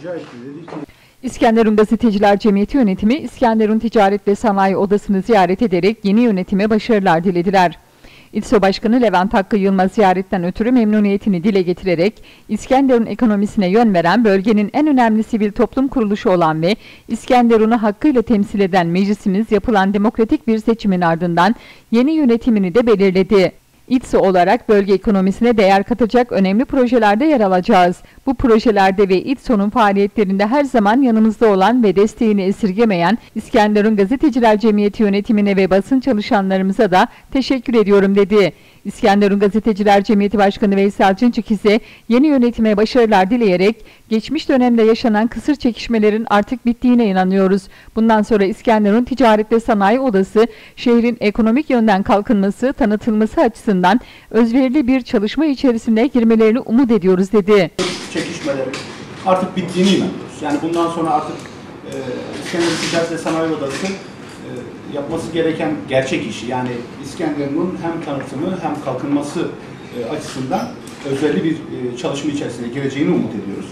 rica etti. Dedi ki İskenderun Gazeteciler Cemiyeti yönetimi İskenderun Ticaret ve Sanayi Odası'nı ziyaret ederek yeni yönetime başarılar dilediler. İTSO Başkanı Levent Hakkı Yılmaz ziyaretten ötürü memnuniyetini dile getirerek İskenderun ekonomisine yön veren bölgenin en önemli sivil toplum kuruluşu olan ve İskenderun'u hakkıyla temsil eden meclisimiz yapılan demokratik bir seçimin ardından yeni yönetimini de belirledi. İTSO olarak bölge ekonomisine değer katacak önemli projelerde yer alacağız. Bu projelerde ve İTSO'nun faaliyetlerinde her zaman yanımızda olan ve desteğini esirgemeyen İskenderun Gazeteciler Cemiyeti yönetimine ve basın çalışanlarımıza da teşekkür ediyorum dedi. İskenderun Gazeteciler Cemiyeti Başkanı Veysel Cınçık ise yeni yönetime başarılar dileyerek geçmiş dönemde yaşanan kısır çekişmelerin artık bittiğine inanıyoruz. Bundan sonra İskenderun Ticaret ve Sanayi Odası şehrin ekonomik yönden kalkınması, tanıtılması açısından özverili bir çalışma içerisine girmelerini umut ediyoruz dedi. Çekişmelerin artık bittiğine inanıyoruz. Yani bundan sonra artık İskenderun Ticaret ve Sanayi Odası yapması gereken gerçek işi, yani İskenderun'un hem tanıtımı hem kalkınması açısından özverili bir çalışma içerisine gireceğini umut ediyoruz.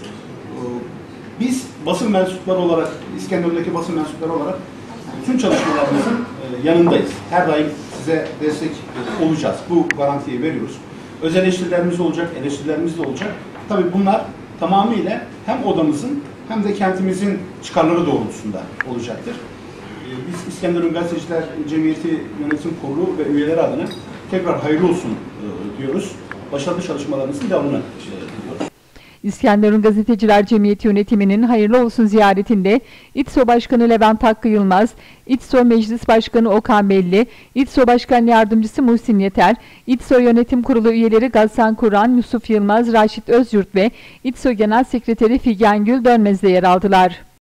Biz basın mensupları olarak, İskenderun'daki basın mensupları olarak tüm çalışmalarımızın yanındayız. Her daim size destek olacağız. Bu garantiyi veriyoruz. Öz eleştirilerimiz olacak, eleştirilerimiz de olacak. Tabii bunlar tamamıyla hem odamızın hem de kentimizin çıkarları doğrultusunda olacaktır. Biz İskenderun Gazeteciler Cemiyeti Yönetim Kurulu ve üyeleri adına tekrar hayırlı olsun diyoruz. Başarılı çalışmalarımızın devamını diliyoruz. İskenderun Gazeteciler Cemiyeti yönetiminin hayırlı olsun ziyaretinde İTSO Başkanı Levent Hakkı Yılmaz, İTSO Meclis Başkanı Okan Belli, İTSO Başkan Yardımcısı Muhsin Yeter, İTSO Yönetim Kurulu üyeleri Gazsan Kur'an, Yusuf Yılmaz, Raşit Özyurt ve İTSO Genel Sekreteri Figen Gül Dönmez de yer aldılar.